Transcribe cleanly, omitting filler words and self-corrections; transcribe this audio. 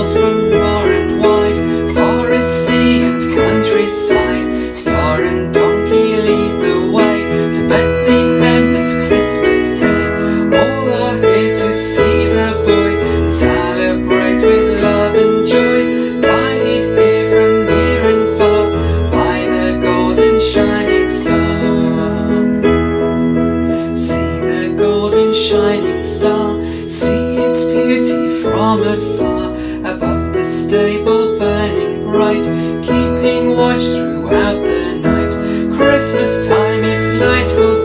bells from far and wide, forest, sea and countryside. Star and donkey lead the way to Bethlehem this Christmas Day. All are here to see the boy and celebrate with love and joy, guided here from near and far by the golden shining star. See the golden shining star, see its beauty from afar, above the stable burning bright, keeping watch throughout the night. Christmas time its light will